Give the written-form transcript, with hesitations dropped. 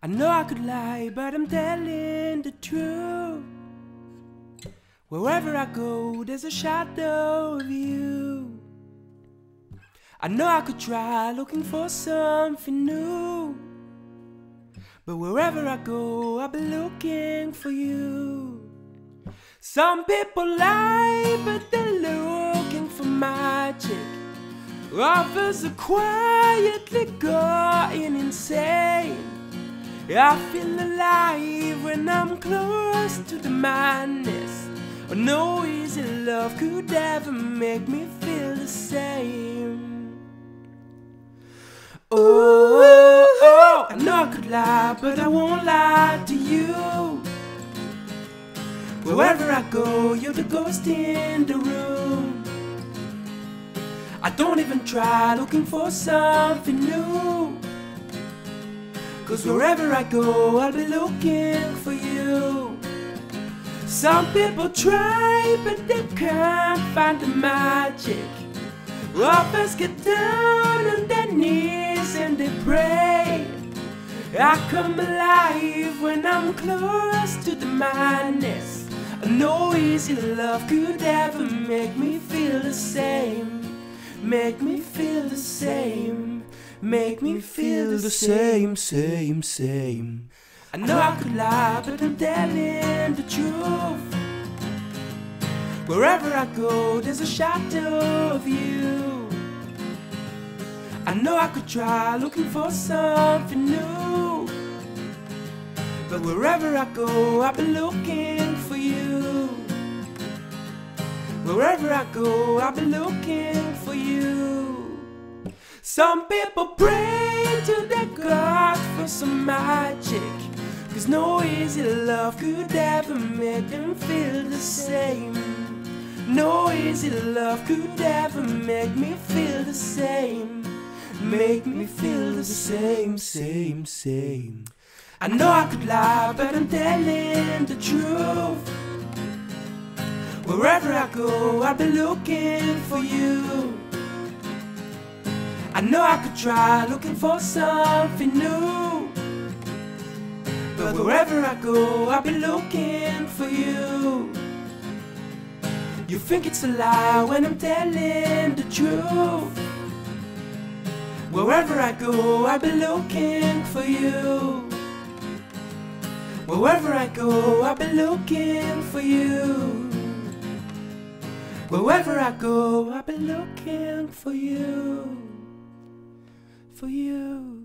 I know I could lie, but I'm telling the truth. Wherever I go, there's a shadow of you. I know I could try looking for something new, but wherever I go, I'll be looking for you. Some people lie, but they're looking for magic. Others are quietly going insane. I feel alive when I'm close to the madness. Oh, no easy love could ever make me feel the same. Oh, I know I could lie, but I won't lie to you. Wherever I go, you're the ghost in the room. I don't even try looking for something new, 'cause wherever I go, I'll be looking for you. Some people try, but they can't find the magic. Others get down on their knees and they pray. I come alive when I'm close to the madness. No easy love could ever make me feel the same. Make me feel the same. Make me feel the same, same. I know I could lie, but I'm telling the truth. Wherever I go, there's a shadow of you. I know I could try looking for something new, but wherever I go, I'll be looking for you. Wherever I go, I'll be looking for you. Some people pray to their God for some magic, 'cause no easy love could ever make them feel the same. No easy love could ever make me feel the same. Make me feel the same, same. I know I could lie, but I'm telling the truth. Wherever I go, I'll be looking for you. I know I could try looking for something new, but wherever I go, I'll be looking for you. You think it's a lie when I'm telling the truth. Wherever I go, I'll be looking for you. Wherever I go, I'll be looking for you. Wherever I go, I'll be looking for you. For you.